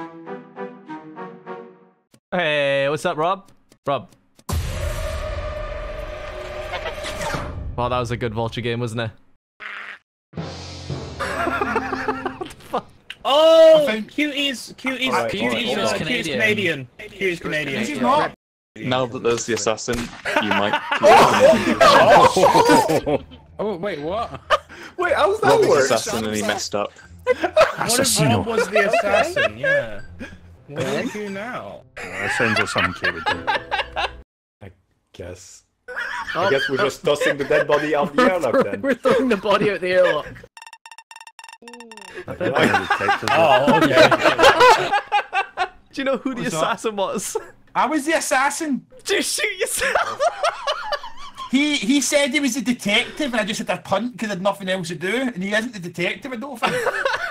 Hey, what's up, Rob? Rob. Wow, that was a good vulture game, wasn't it? What the fuck? Oh, Cutie's Canadian. She's not. Now that there's the assassin, you might. Oh wait, what? Wait, how's that Rob was work? assassin and he messed up. What if Rob was the assassin? Yeah. What do we do now? That sounds like something Kate would do. I guess we're just tossing the dead body out the airlock then. We're throwing the body out the airlock. Oh, okay. Do you know who the assassin was? I was the assassin. Did you shoot yourself? He said he was a detective, and I just had to punt because I had nothing else to do. And he isn't the detective, I don't think.